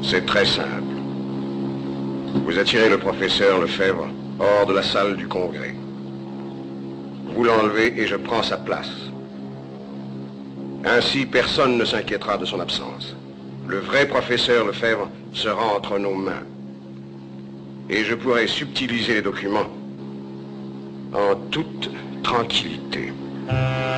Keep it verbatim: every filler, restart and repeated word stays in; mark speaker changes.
Speaker 1: C'est très simple. Vous attirez le professeur Lefebvre hors de la salle du congrès. Vous l'enlevez et je prends sa place. Ainsi, personne ne s'inquiétera de son absence. Le vrai professeur Lefebvre sera entre nos mains. Et je pourrai subtiliser les documents en toute tranquillité.